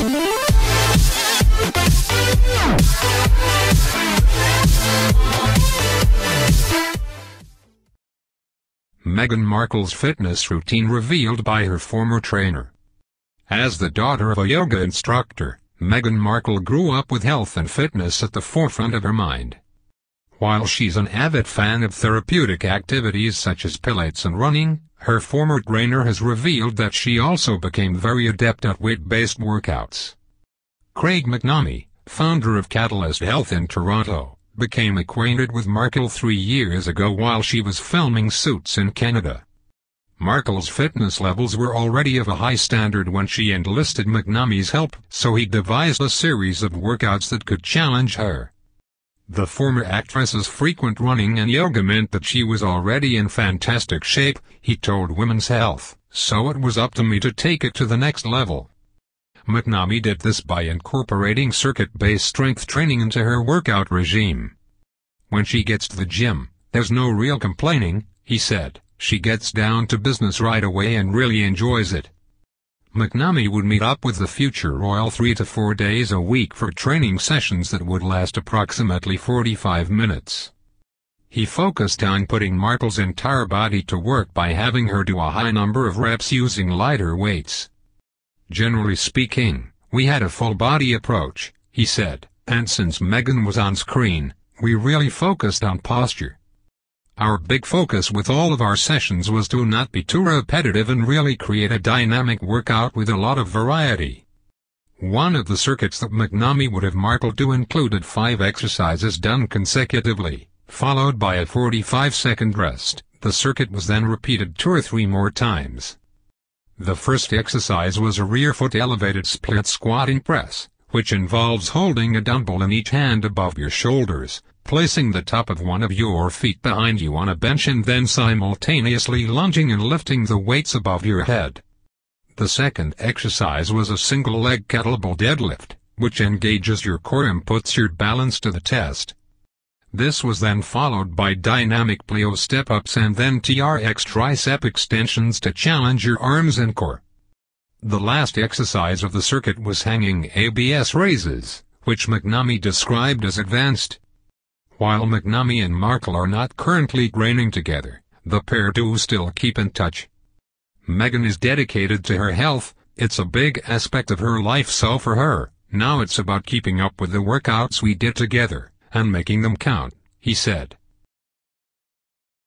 Meghan Markle's fitness routine revealed by her former trainer. As the daughter of a yoga instructor, Meghan Markle grew up with health and fitness at the forefront of her mind. While she's an avid fan of therapeutic activities such as Pilates and running, her former trainer has revealed that she also became very adept at weight-based workouts. Craig McNamee, founder of Catalyst Health in Toronto, became acquainted with Markle 3 years ago while she was filming Suits in Canada. Markle's fitness levels were already of a high standard when she enlisted McNamee's help, so he devised a series of workouts that could challenge her. The former actress's frequent running and yoga meant that she was already in fantastic shape, he told Women's Health, so it was up to me to take it to the next level. McNamee did this by incorporating circuit-based strength training into her workout regime. When she gets to the gym, there's no real complaining, he said. She gets down to business right away and really enjoys it. McNamee would meet up with the future royal 3 to 4 days a week for training sessions that would last approximately 45 minutes. He focused on putting Markle's entire body to work by having her do a high number of reps using lighter weights. Generally speaking, we had a full-body approach, he said, and since Meghan was on screen, we really focused on posture. Our big focus with all of our sessions was to not be too repetitive and really create a dynamic workout with a lot of variety. One of the circuits that McNamee would have Markle do included 5 exercises done consecutively, followed by a 45-second rest. The circuit was then repeated 2 or 3 more times. The first exercise was a rear foot elevated split squatting press, which involves holding a dumbbell in each hand above your shoulders, placing the top of one of your feet behind you on a bench and then simultaneously lunging and lifting the weights above your head. The second exercise was a single-leg kettlebell deadlift, which engages your core and puts your balance to the test. This was then followed by dynamic plyo step-ups and then TRX tricep extensions to challenge your arms and core. The last exercise of the circuit was hanging ABS raises, which McNamee described as advanced. While McNamee and Markle are not currently training together, the pair do still keep in touch. Meghan is dedicated to her health, it's a big aspect of her life, so for her, now it's about keeping up with the workouts we did together, and making them count, he said.